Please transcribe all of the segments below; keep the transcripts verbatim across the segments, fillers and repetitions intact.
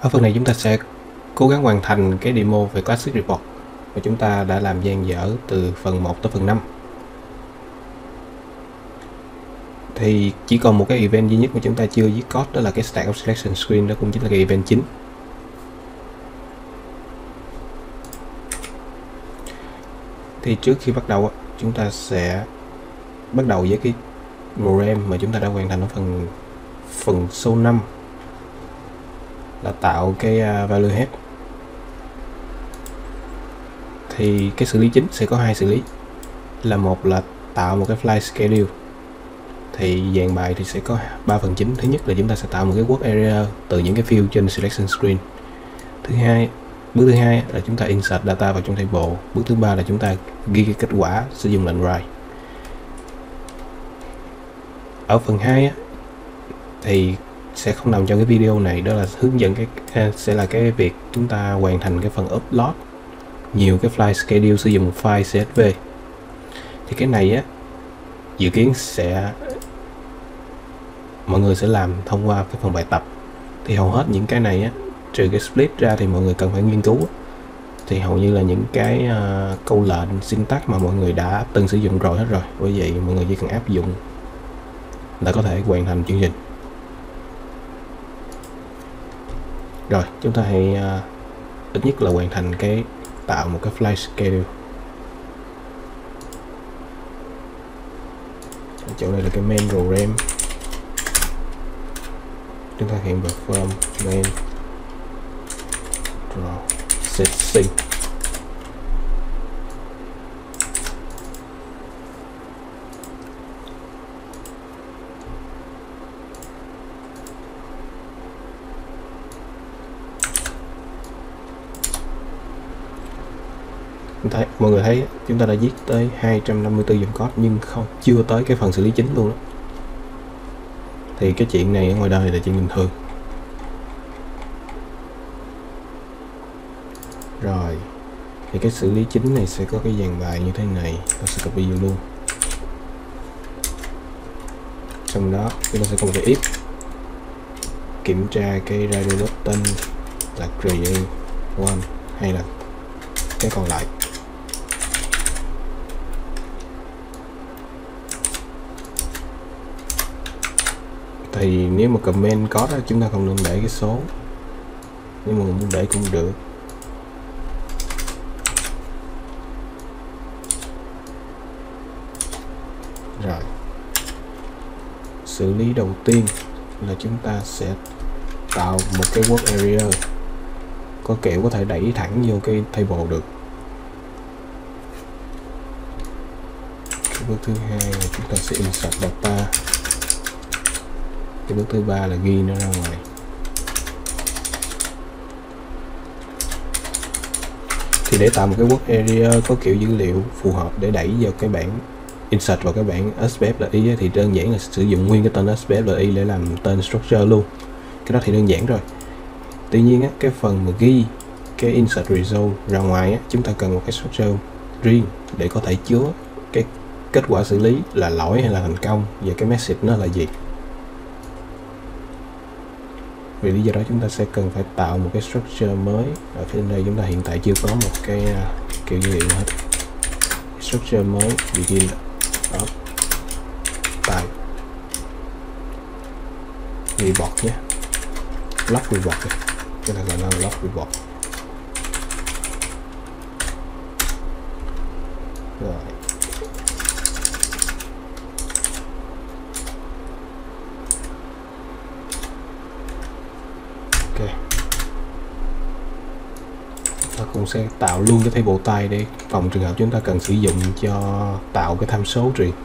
Ở phần này chúng ta sẽ cố gắng hoàn thành cái demo về Classic Report mà chúng ta đã làm dang dở từ phần một tới phần năm. Thì chỉ còn một cái event duy nhất mà chúng ta chưa viết code, đó là cái Stack of Selection Screen, đó cũng chính là cái event chính. Thì trước khi bắt đầu chúng ta sẽ bắt đầu với cái program mà chúng ta đã hoàn thành ở phần phần số năm, là tạo cái value head. Thì cái xử lý chính sẽ có hai xử lý, là một là tạo một cái fly schedule. Thì dàn bài thì sẽ có ba phần chính. Thứ nhất là chúng ta sẽ tạo một cái work area từ những cái field trên selection screen. Thứ hai, bước thứ hai là chúng ta insert data vào trong table. Bước thứ ba là chúng ta ghi cái kết quả sử dụng lệnh write. Ở phần hai thì sẽ không nằm trong cái video này, đó là hướng dẫn cái sẽ là cái việc chúng ta hoàn thành cái phần upload nhiều cái file schedule sử dụng file xê ét vê. Thì cái này á dự kiến sẽ mọi người sẽ làm thông qua cái phần bài tập. Thì hầu hết những cái này á, trừ cái split ra thì mọi người cần phải nghiên cứu. Thì hầu như là những cái uh, câu lệnh syntax mà mọi người đã từng sử dụng rồi hết rồi. Bởi vậy mọi người chỉ cần áp dụng là có thể hoàn thành chương trình. Rồi chúng ta hãy uh, ít nhất là hoàn thành cái tạo một cái fly schedule. Chỗ này là cái main program. Chúng ta hiện perform main draw set sync. Thấy, mọi người thấy chúng ta đã viết tới hai trăm năm mươi tư dòng code nhưng không chưa tới cái phần xử lý chính luôn đó. Thì cái chuyện này ở ngoài đời là chuyện bình thường. Rồi thì cái xử lý chính này sẽ có cái dàn bài như thế này, tôi sẽ copy vô luôn. Trong đó chúng ta sẽ có một cái if kiểm tra cái radio button là create one hay là cái còn lại. Thì nếu mà comment có đó, chúng ta không nên để cái số, nhưng mà muốn để cũng được. Rồi xử lý đầu tiên là chúng ta sẽ tạo một cái work area có kiểu có thể đẩy thẳng vô cái table được. Cái bước thứ hai là chúng ta sẽ insert data. Cái bước thứ ba là ghi nó ra ngoài. Thì để tạo một cái work area có kiểu dữ liệu phù hợp để đẩy vào cái bảng insert vào cái bảng ét pê ép lờ i thì đơn giản là sử dụng nguyên cái tên ét pê ép lờ i để làm tên structure luôn. Cái đó thì đơn giản rồi. Tuy nhiên á, cái phần mà ghi cái insert result ra ngoài á, chúng ta cần một cái structure riêng để có thể chứa cái kết quả xử lý là lỗi hay là thành công và cái message nó là gì. Vì lý do đó chúng ta sẽ cần phải tạo một cái structure mới. Ở phía đây chúng ta hiện tại chưa có một cái uh, kiểu dữ liệu hết. Structure mới begin of type report nhé, log report, cái này gọi là log report. Rồi ok, ta cũng sẽ tạo luôn cái table type để phòng trường hợp chúng ta cần sử dụng cho tạo cái tham số riêng.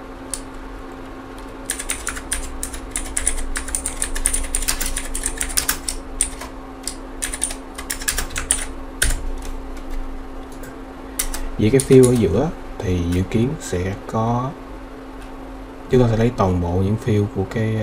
Vậy cái field ở giữa thì dự kiến sẽ có, chúng ta sẽ lấy toàn bộ những field của cái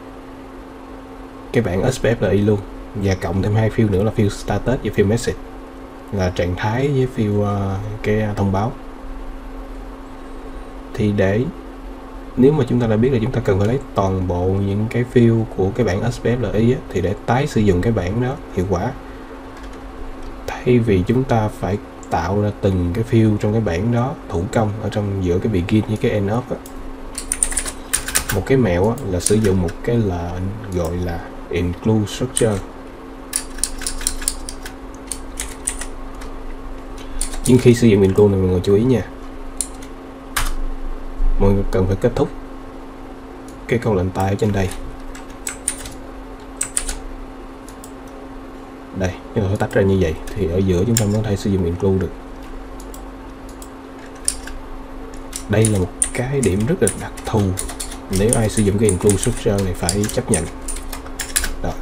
cái bảng ét pê ép lờ i luôn, và cộng thêm hai field nữa là field status và field message, là trạng thái với field uh, cái thông báo. Thì để nếu mà chúng ta đã biết là chúng ta cần phải lấy toàn bộ những cái field của cái bảng ét pê ép lờ i á, thì để tái sử dụng cái bảng đó hiệu quả, thay vì chúng ta phải tạo ra từng cái field trong cái bảng đó thủ công ở trong giữa cái begin với cái end of á. Một cái mẹo á, là sử dụng một cái lệnh gọi là include structure. Nhưng khi sử dụng include này mọi người chú ý nha, mọi người cần phải kết thúc cái câu lệnh tay ở trên đây. Đây, chúng ta phải tách ra như vậy thì ở giữa chúng ta mới có thể sử dụng include được. Đây là một cái điểm rất là đặc thù, nếu ai sử dụng cái include structure này phải chấp nhận. Đó.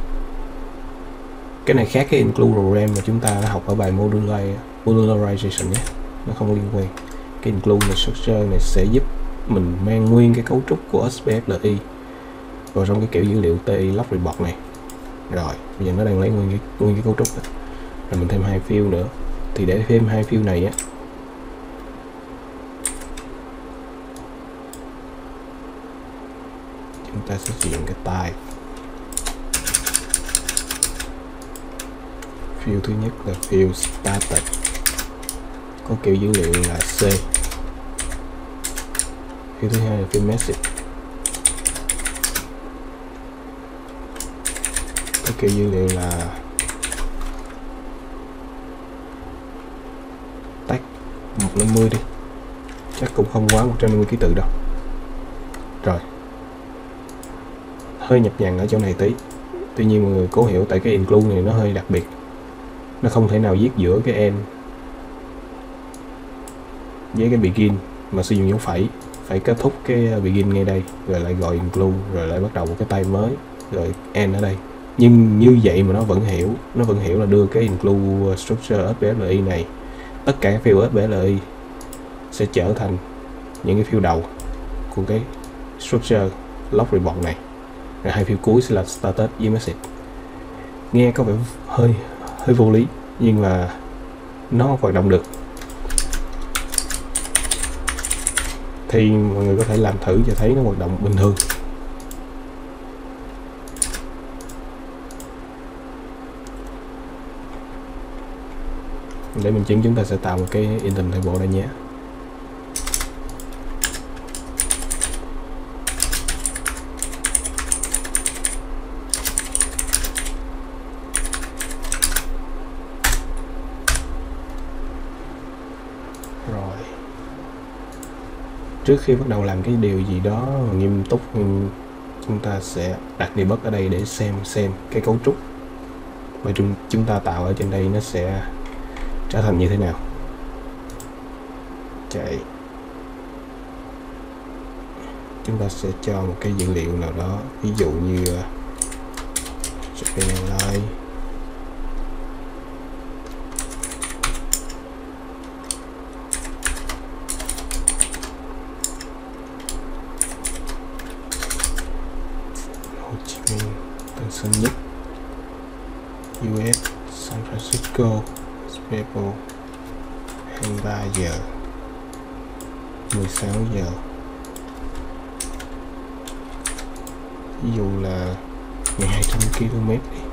Cái này khác cái include program mà chúng ta đã học ở bài modularization nhé, nó không liên quan. Cái include này, structure này sẽ giúp mình mang nguyên cái cấu trúc của ét pê ép lờ i vào trong cái kiểu dữ liệu ti log report này. Rồi bây giờ nó đang lấy nguyên cái nguyên cái cấu trúc này. Rồi mình thêm hai field nữa, thì để thêm hai field này á, chúng ta sẽ sử dụng cái type. Field thứ nhất là field static, có kiểu dữ liệu là C. Field thứ hai là field message, có kiểu dữ liệu là tag một trăm năm mươi đi, chắc cũng không quá một trăm năm mươi ký tự đâu. Rồi, hơi nhập nhằng ở chỗ này tí, tuy nhiên mọi người cố hiểu, tại cái include này nó hơi đặc biệt, nó không thể nào viết giữa cái end với cái begin mà sử dụng dấu phẩy, phải kết thúc cái begin ngay đây rồi lại gọi include, rồi lại bắt đầu một cái tay mới rồi end ở đây. Nhưng như vậy mà nó vẫn hiểu, nó vẫn hiểu là đưa cái include structure ét pê ép lờ i này, tất cả các field ét pê ép lờ i sẽ trở thành những cái field đầu của cái structure log report này, rồi hai field cuối sẽ là status với message. Nghe có vẻ hơi hơi vô lý nhưng mà nó hoạt động được, thì mọi người có thể làm thử cho thấy nó hoạt động bình thường. Để mình chứng chúng ta sẽ tạo một cái item table đây nhé. Rồi, trước khi bắt đầu làm cái điều gì đó nghiêm túc, chúng ta sẽ đặt debug ở đây để xem xem cái cấu trúc mà chúng chúng ta tạo ở trên đây nó sẽ trở thành như thế nào. Chạy, chúng ta sẽ cho một cái dữ liệu nào đó, ví dụ như Japan Airlines, Hồ Chí Minh, Tân Sơn Nhất, u ét, San Francisco, Apple, hai mươi ba giờ, mười sáu giờ, ví dụ là mười hai trăm ki lô mét đi.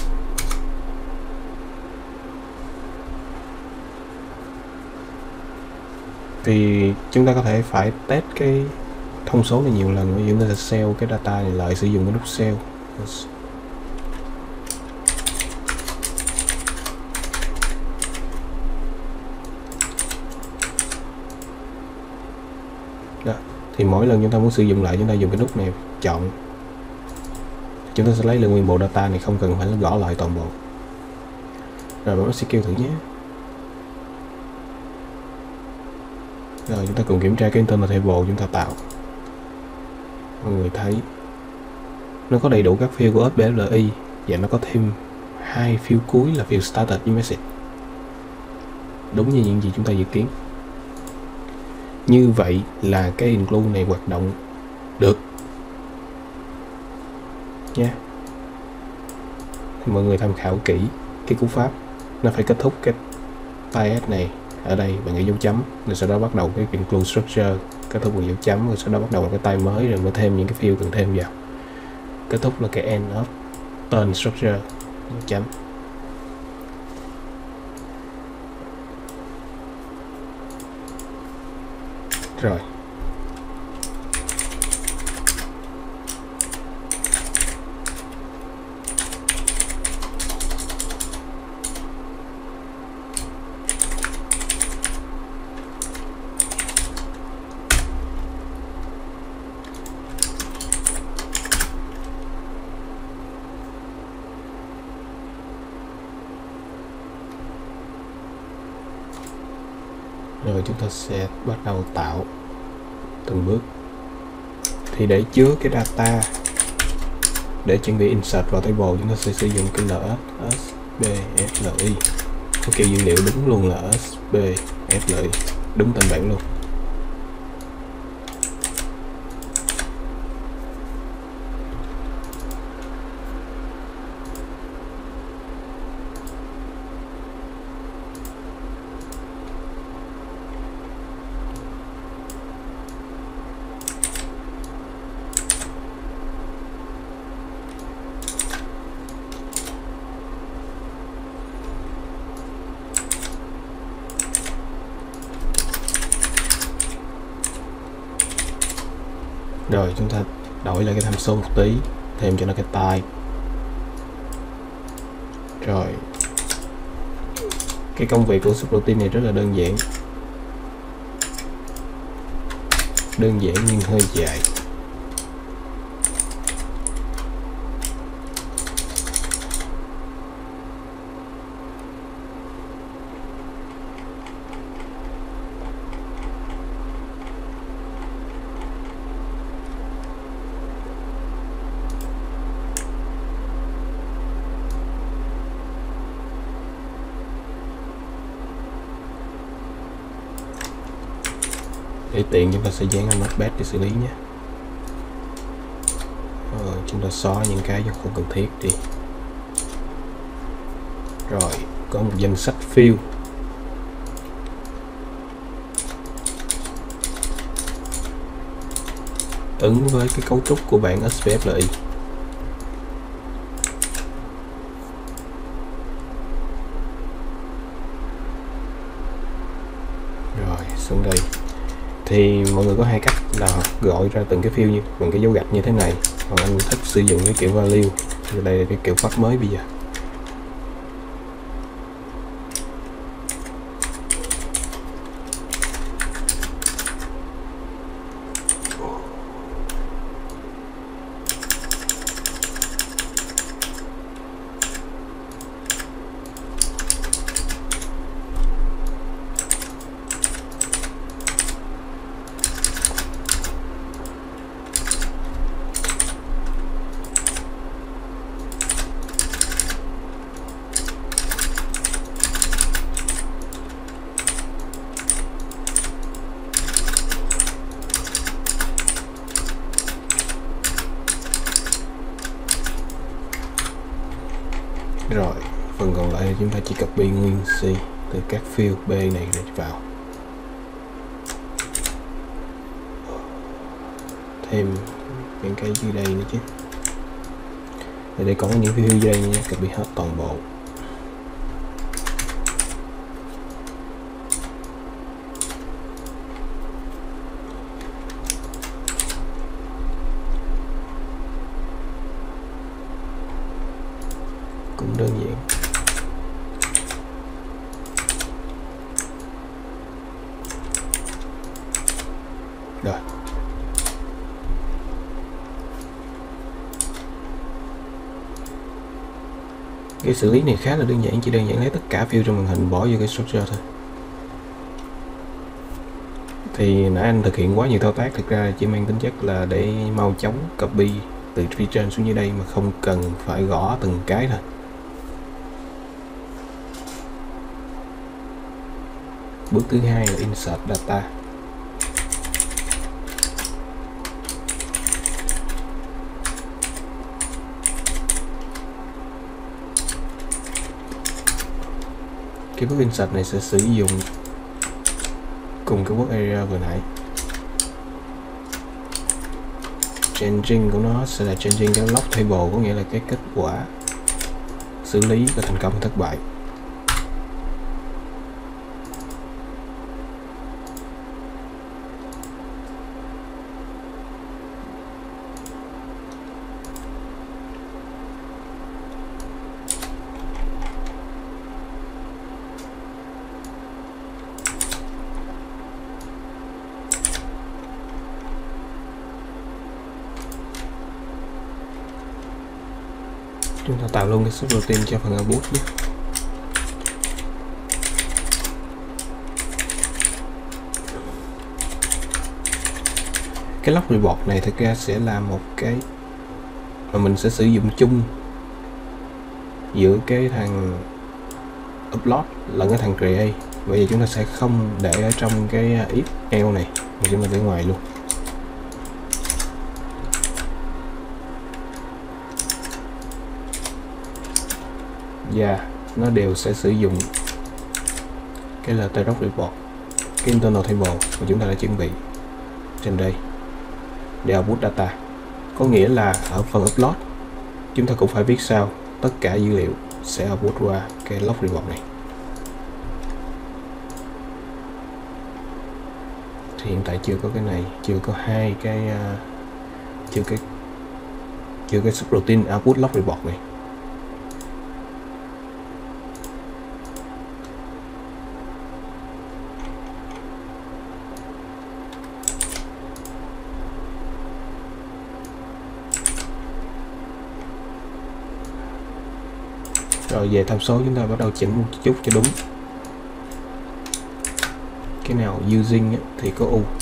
Thì chúng ta có thể phải test cái thông số này nhiều lần, ví dụ chúng ta sẽ save cái data này lại, sử dụng cái nút save. Đó. Thì mỗi lần chúng ta muốn sử dụng lại, chúng ta dùng cái nút này chọn, chúng ta sẽ lấy được nguyên bộ data này, không cần phải gõ lại toàn bộ. Rồi bấm execute thử nhé. Rồi chúng ta cùng kiểm tra cái internal table chúng ta tạo. Mọi người thấy nó có đầy đủ các field của ét pê ép lờ i và nó có thêm hai field cuối là field status với message, đúng như những gì chúng ta dự kiến. Như vậy là cái include này hoạt động được nha. Mọi người tham khảo kỹ cái cú pháp, nó phải kết thúc cái type này ở đây bằng cái dấu chấm, rồi sau đó bắt đầu cái include structure kết thúc bằng dấu chấm, rồi sau đó bắt đầu một cái tay mới rồi mới thêm những cái field cần thêm vào. Kết thúc là cái end of tên structure, dấu chấm. Rồi. Rồi chúng ta sẽ bắt đầu tạo từng bước. Thì để chứa cái data, để chuẩn bị insert vào table, chúng ta sẽ sử dụng cái lsbfli, có kiểu dữ liệu đúng luôn là lsbfli, đúng tên bản luôn. Rồi chúng ta đổi lại cái tham số một tí, thêm cho nó cái type. Rồi cái công việc của subroutine này rất là đơn giản, đơn giản nhưng hơi dài. Để tiện chúng ta sẽ dán ở notepad để xử lý nhé. Rồi chúng ta xóa những cái không cần thiết đi. Rồi có một danh sách field. Ứng với cái cấu trúc của bảng ét pê ép lờ i. Rồi xuống đây. Thì mọi người có hai cách là gọi ra từng cái field như bằng cái dấu gạch như thế này, còn anh thích sử dụng cái kiểu value, thì đây là cái kiểu pháp mới bây giờ. Rồi phần còn lại chúng ta chỉ copy nguyên C từ các field B này để vào, thêm những cái dưới đây nữa chứ. Ở đây có những field dưới đây nhé, copy hết toàn bộ. Cũng đơn giản. Rồi. Cái xử lý này khá là đơn giản, chỉ đơn giản lấy tất cả field trong màn hình bỏ vô cái structure thôi. Thì nãy anh thực hiện quá nhiều thao tác, thực ra chỉ mang tính chất là để mau chóng copy từ phía trên xuống dưới đây mà không cần phải gõ từng cái thôi. Bước thứ hai là insert data. Cái bước insert này sẽ sử dụng cùng cái work area vừa nãy. changing của nó sẽ là changing cái log table, có nghĩa là cái kết quả xử lý có thành công thất bại. Chúng ta tạo luôn cái subroutine cho phần output nhé. Cái log report này thực ra sẽ là một cái mà mình sẽ sử dụng chung giữa cái thằng upload lẫn cái thằng create. Bây giờ chúng ta sẽ không để ở trong cái if else này mà chúng ta để ngoài luôn. Và yeah, nó đều sẽ sử dụng cái là log report, cái internal table mà chúng ta đã chuẩn bị trên đây để output data. Có nghĩa là ở phần upload chúng ta cũng phải viết sao tất cả dữ liệu sẽ output qua cái log report này. Thì hiện tại chưa có cái này, chưa có hai cái uh, chưa cái chưa cái subroutine output log report này. Rồi về tham số chúng ta bắt đầu chỉnh một chút cho đúng. Cái nào using thì có U,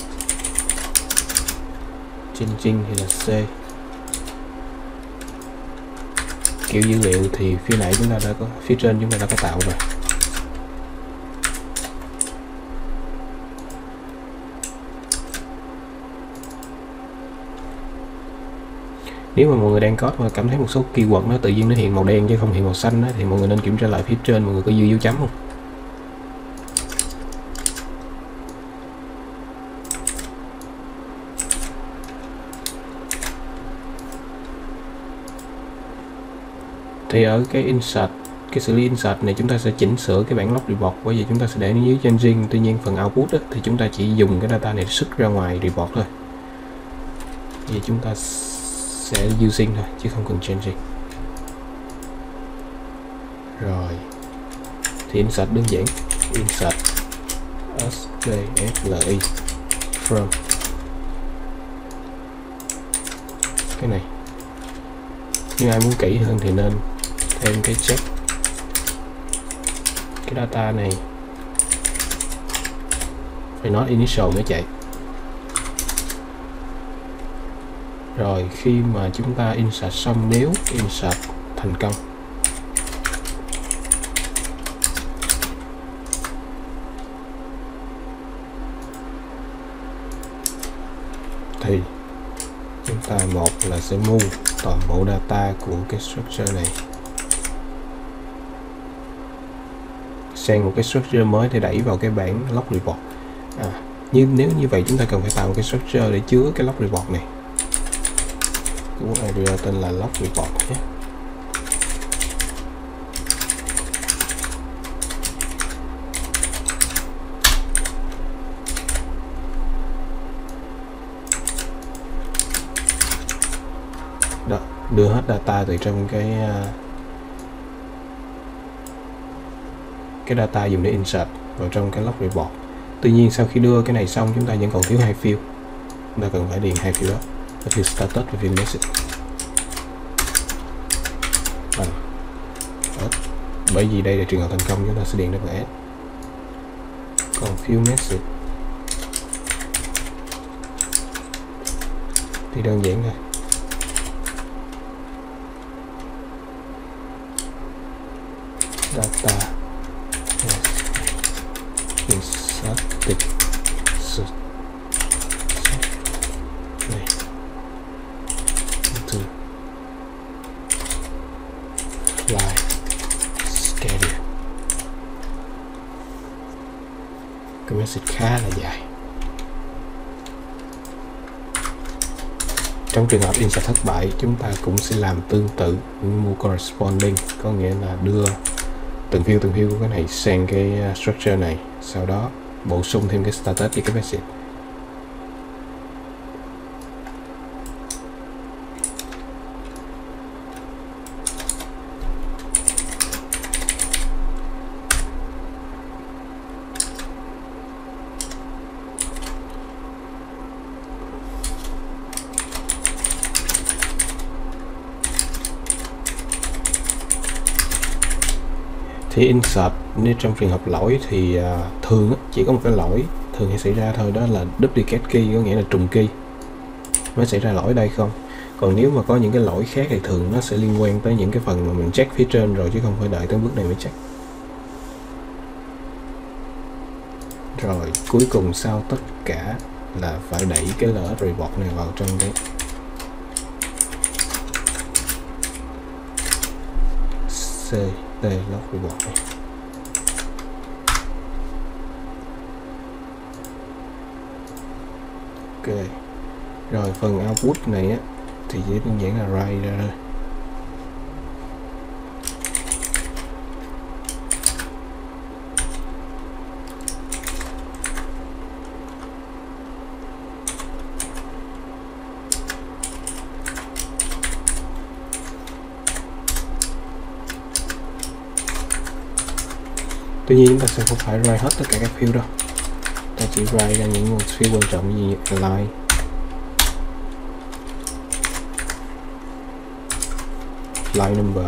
changing thì là C. Kiểu dữ liệu thì phía nãy chúng ta đã có, phía trên chúng ta đã có tạo rồi. Nếu mà mọi người đang code mà cảm thấy một số keyword nó tự nhiên nó hiện màu đen chứ không hiện màu xanh đó, thì mọi người nên kiểm tra lại phía trên mọi người có dư dấu chấm không. Thì ở cái insert, cái xử lý insert này chúng ta sẽ chỉnh sửa cái bản log report, bởi vì chúng ta sẽ để nó dưới changing. Tuy nhiên phần output đó, thì chúng ta chỉ dùng cái data này để xuất ra ngoài report thôi. Vậy chúng ta sẽ using thôi chứ không cần changing. Rồi thì insert đơn giản, insert sbfli from cái này. Nhưng ai muốn kỹ hơn thì nên thêm cái check cái data này phải nói initial mới chạy. Rồi khi mà chúng ta insert xong, nếu insert thành công thì chúng ta một là sẽ move toàn bộ data của cái structure này sang một cái structure mới để đẩy vào cái bảng log report. À, nhưng nếu như vậy chúng ta cần phải tạo một cái structure để chứa cái log report này. Cái area tên là log report nhé. Đó, đưa hết data từ trong cái cái data dùng để insert vào trong cái log report. Tuy nhiên sau khi đưa cái này xong chúng ta vẫn còn thiếu hai field. Chúng ta cần phải điền hai field đó, cái field status và field message. À, bởi vì đây là trường hợp thành công chúng ta sẽ điền double s. Còn field message thì đơn giản thôi. Data inserted này into fly schedule. Cái message khá là dài. Trong trường hợp insert thất bại, chúng ta cũng sẽ làm tương tự move corresponding, có nghĩa là đưa từng field từng field của cái này sang cái structure này, sau đó bổ sung thêm cái status với cái message. Thì insert nếu trong trường hợp lỗi thì uh, thường chỉ có một cái lỗi thường hay xảy ra thôi, đó là duplicate key, có nghĩa là trùng key mới xảy ra lỗi đây không. Còn nếu mà có những cái lỗi khác thì thường nó sẽ liên quan tới những cái phần mà mình check phía trên rồi, chứ không phải đợi tới bước này mới check. Rồi cuối cùng sau tất cả là phải đẩy cái lỡ report này vào trong cái C D log report này. Ok, rồi phần output này á thì chỉ đơn giản là write ra thôi. Tuy nhiên chúng ta sẽ không phải write hết tất cả các field đâu, ta chỉ write ra những một field quan trọng như align, line number,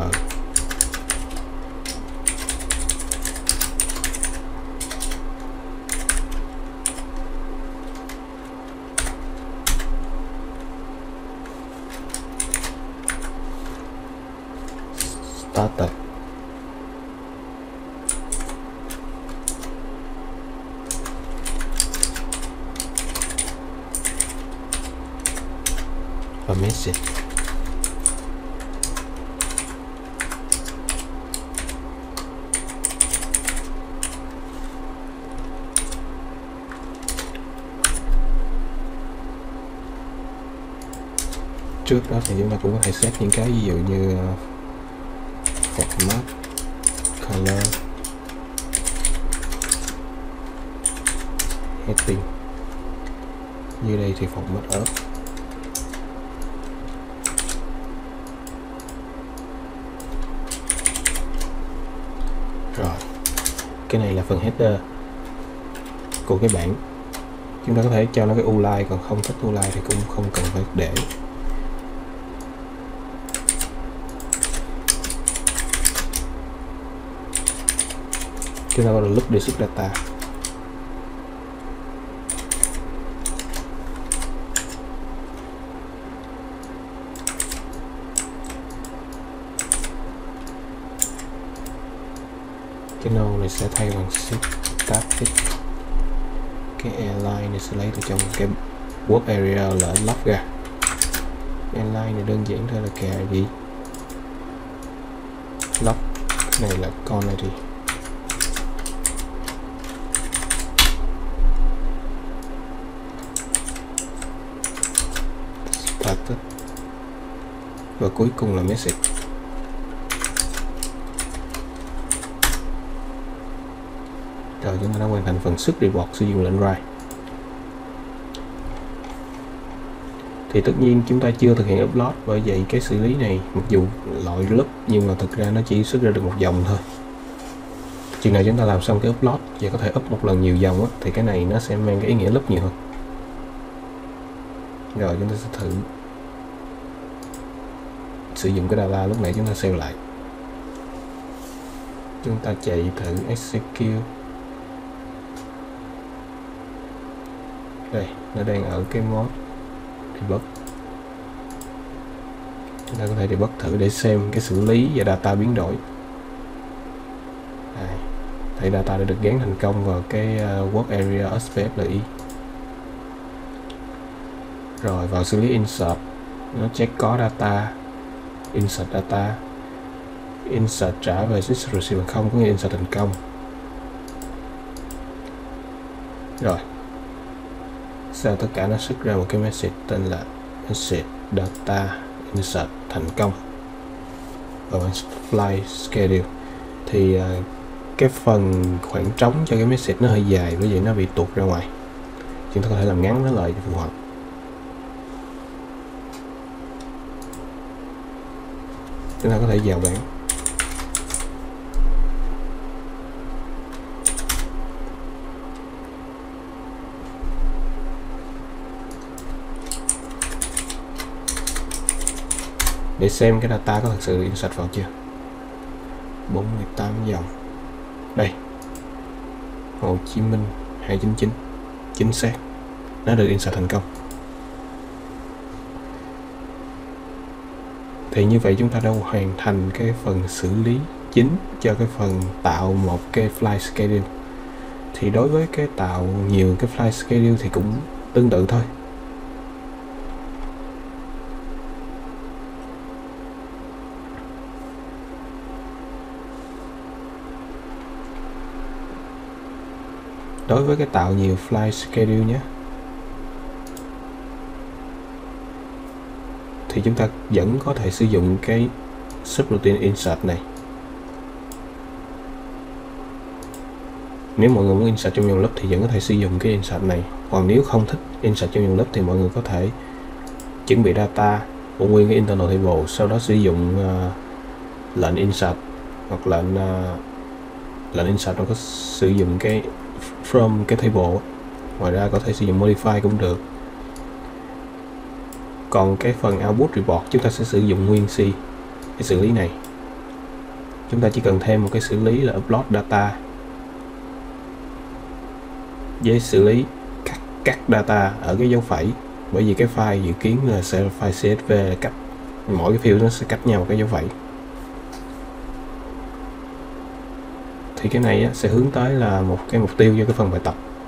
starter, và message. Trước đó thì chúng ta cũng có thể set những cái ví dụ như format, color, heading. Như đây thì format up. Rồi, cái này là phần header của cái bảng. Chúng ta có thể cho nó cái u-line, còn không thích u-line thì cũng không cần phải để. Chúng ta có được loop để xuất data. Cái node này sẽ thay bằng static. Cái align này sẽ lấy từ trong cái work area lỡ lắp ra. Align này đơn giản thôi là kệ gì lắp, cái này là con này thì status, và cuối cùng là message. Rồi chúng ta đã hoàn thành phần xuất report sử dụng lệnh write. Thì tất nhiên chúng ta chưa thực hiện upload, bởi vậy cái xử lý này mặc dù loại loop nhưng mà thực ra nó chỉ xuất ra được một dòng thôi. Chừng nào chúng ta làm xong cái upload và có thể up một lần nhiều dòng á, thì cái này nó sẽ mang cái ý nghĩa loop nhiều hơn. Rồi chúng ta sẽ thử sử dụng cái data lúc nãy chúng ta save lại. Chúng ta chạy thử execute. Đây, nó đang ở cái mode debug. Chúng ta có thể debug thử để xem cái xử lý và data biến đổi. Đây, thấy data đã được gán thành công vào cái work area ét pê ép lờ i. Rồi vào xử lý insert, nó check có data, insert data, insert trả về system receive bằng không, có nghĩa insert thành công. Rồi sau tất cả nó xuất ra một cái message tên là message data insert thành công ở flight schedule. Thì uh, cái phần khoảng trống cho cái message nó hơi dài, bởi vậy nó bị tuột ra ngoài. Chúng ta có thể làm ngắn nó lại cho phù hợp. Chúng ta có thể vào bảng để xem cái data có thật sự insert vào chưa. Bốn mươi tám dòng đây, Hồ Chí Minh hai chín chín, chính xác, nó được insert thành công. Thì như vậy chúng ta đã hoàn thành cái phần xử lý chính cho cái phần tạo một cái flight schedule. Thì đối với cái tạo nhiều cái flight schedule thì cũng tương tự thôi. Đối với cái tạo nhiều flight schedule nhé, thì chúng ta vẫn có thể sử dụng cái subroutine insert này. Nếu mọi người muốn insert trong dòng loop thì vẫn có thể sử dụng cái insert này. Còn nếu không thích insert trong dòng loop thì mọi người có thể chuẩn bị data của nguyên cái internal table, sau đó sử dụng uh, lệnh insert hoặc lệnh uh, lệnh insert nó có sử dụng cái from cái table. Ngoài ra có thể sử dụng modify cũng được. Còn cái phần output report chúng ta sẽ sử dụng nguyên C, cái xử lý này. Chúng ta chỉ cần thêm một cái xử lý là upload data với xử lý cắt, cắt data ở cái dấu phẩy, bởi vì cái file dự kiến là sẽ là file xê ét vê, là cách mỗi cái field nó sẽ cách nhau một cái dấu phẩy. Thì cái này á, sẽ hướng tới là một cái mục tiêu cho cái phần bài tập.